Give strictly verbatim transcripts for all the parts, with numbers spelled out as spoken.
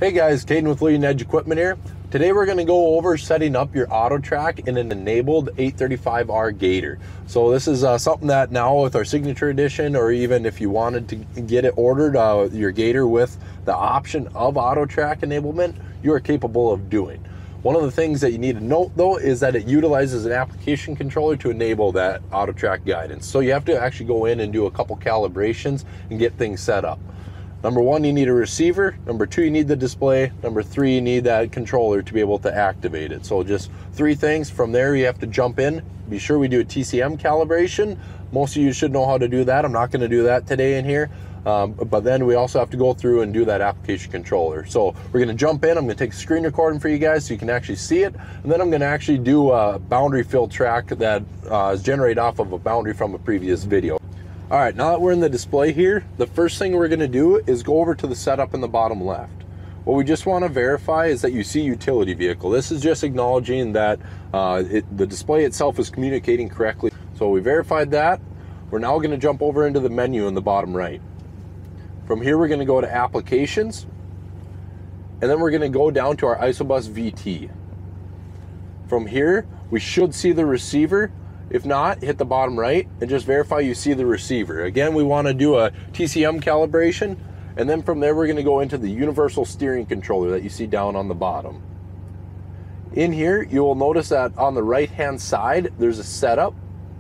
Hey guys, Caden with Leading Edge Equipment here. Today we're going to go over setting up your AutoTrac in an enabled eight thirty-five R Gator. So this is uh, something that now with our Signature Edition, or even if you wanted to get it ordered, uh, your Gator with the option of AutoTrac enablement, you are capable of doing. One of the things that you need to note though is that it utilizes an application controller to enable that AutoTrac guidance. So you have to actually go in and do a couple calibrations and get things set up. Number one, you need a receiver. Number two, you need the display. Number three, you need that controller to be able to activate it. So just three things. From there, you have to jump in. Be sure we do a T C M calibration. Most of you should know how to do that. I'm not going to do that today in here. Um, but then we also have to go through and do that application controller. So we're going to jump in. I'm going to take a screen recording for you guys so you can actually see it. And then I'm going to actually do a boundary fill track that uh, is generated off of a boundary from a previous video. All right, now that we're in the display here, the first thing we're gonna do is go over to the setup in the bottom left. What we just wanna verify is that you see utility vehicle. This is just acknowledging that uh, it, the display itself is communicating correctly. So we verified that. We're now gonna jump over into the menu in the bottom right. From here, we're gonna go to applications, and then we're gonna go down to our Isobus V T. From here, we should see the receiver. If not, hit the bottom right and just verify you see the receiver. Again, we want to do a T C M calibration, and then from there we're going to go into the universal steering controller that you see down on the bottom. In here, you will notice that on the right hand side there's a setup,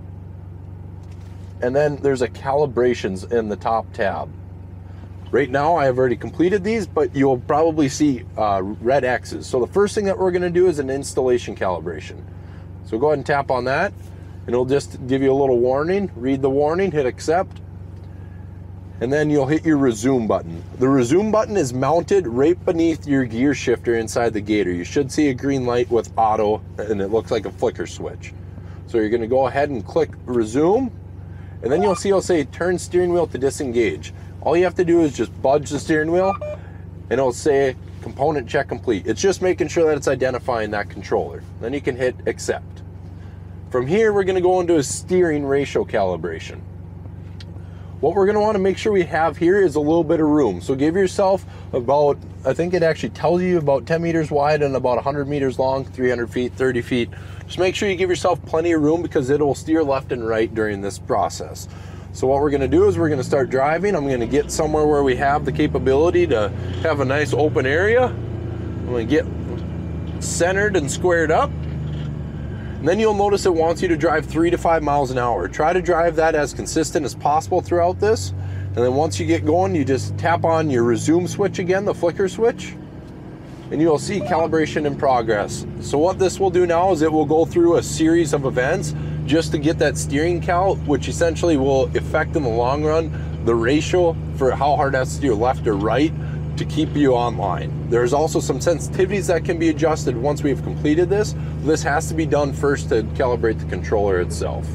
and then there's a calibrations in the top tab. Right now I have already completed these, but you'll probably see uh, red X's. So the first thing that we're going to do is an installation calibration. So go ahead and tap on that, and it'll just give you a little warning. Read the warning, hit accept, and then you'll hit your resume button. The resume button is mounted right beneath your gear shifter inside the Gator. You should see a green light with auto, and it looks like a flicker switch. So you're gonna go ahead and click resume, and then you'll see it'll say turn steering wheel to disengage. All you have to do is just budge the steering wheel, and it'll say component check complete. It's just making sure that it's identifying that controller. Then you can hit accept. From here, we're going to go into a steering ratio calibration. What we're going to want to make sure we have here is a little bit of room. So give yourself about, I think it actually tells you about ten meters wide and about one hundred meters long, three hundred feet, thirty feet. Just make sure you give yourself plenty of room because it will steer left and right during this process. So what we're going to do is we're going to start driving. I'm going to get somewhere where we have the capability to have a nice open area. I'm going to get centered and squared up. And then you'll notice it wants you to drive three to five miles an hour. Try to drive that as consistent as possible throughout this. And then once you get going, you just tap on your resume switch again, the flicker switch, and you'll see calibration in progress. So what this will do now is it will go through a series of events just to get that steering cal, which essentially will affect in the long run the ratio for how hard it has to steer left or right to keep you online. There's also some sensitivities that can be adjusted once we've completed this. This has to be done first to calibrate the controller itself.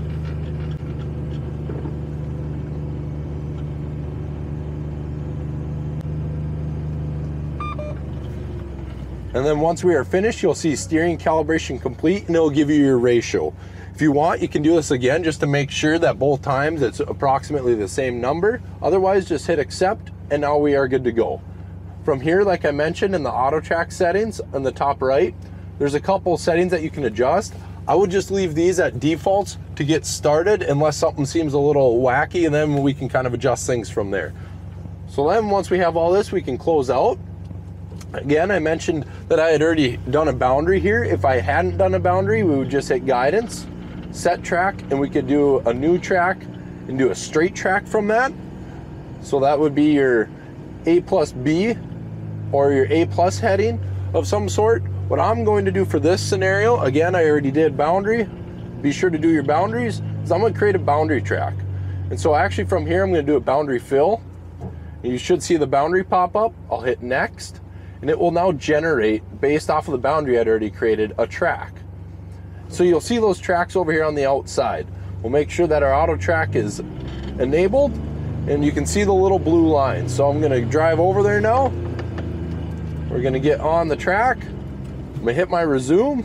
And then once we are finished, you'll see steering calibration complete, and it'll give you your ratio. If you want, you can do this again just to make sure that both times it's approximately the same number. Otherwise, just hit accept, and now we are good to go. From here, like I mentioned, in the AutoTrac settings on the top right, there's a couple settings that you can adjust. I would just leave these at defaults to get started unless something seems a little wacky, and then we can kind of adjust things from there. So then once we have all this, we can close out. Again, I mentioned that I had already done a boundary here. If I hadn't done a boundary, we would just hit guidance, set track, and we could do a new track and do a straight track from that. So that would be your A plus B or your A plus heading of some sort. What I'm going to do for this scenario, again, I already did boundary. Be sure to do your boundaries. So I'm going to create a boundary track. And so actually from here, I'm going to do a boundary fill. And you should see the boundary pop up. I'll hit next, and it will now generate, based off of the boundary I'd already created, a track. So you'll see those tracks over here on the outside. We'll make sure that our AutoTrac is enabled, and you can see the little blue line. So I'm gonna drive over there now. We're gonna get on the track. I'm gonna hit my resume.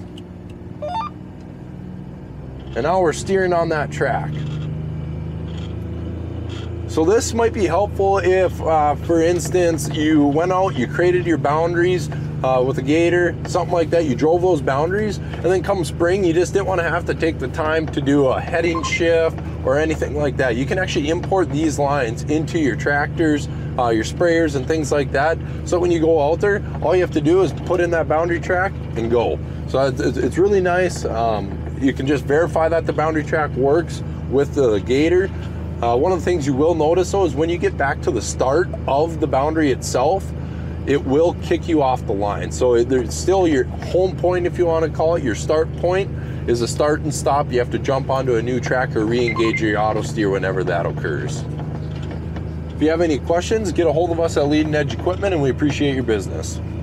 And now we're steering on that track. So this might be helpful if, uh, for instance, you went out, you created your boundaries uh, with a Gator, something like that. You drove those boundaries, and then come spring, you just didn't want to have to take the time to do a heading shift or anything like that. You can actually import these lines into your tractors, uh, your sprayers, and things like that. So when you go out there, all you have to do is put in that boundary track and go. So it's, it's really nice. Um, you can just verify that the boundary track works with the Gator. Uh, one of the things you will notice though is when you get back to the start of the boundary itself, it will kick you off the line. So there's still your home point, if you want to call it. Your start point is a start and stop. You have to jump onto a new track or re-engage your auto steer whenever that occurs. If you have any questions, get a hold of us at Leading Edge Equipment, and we appreciate your business.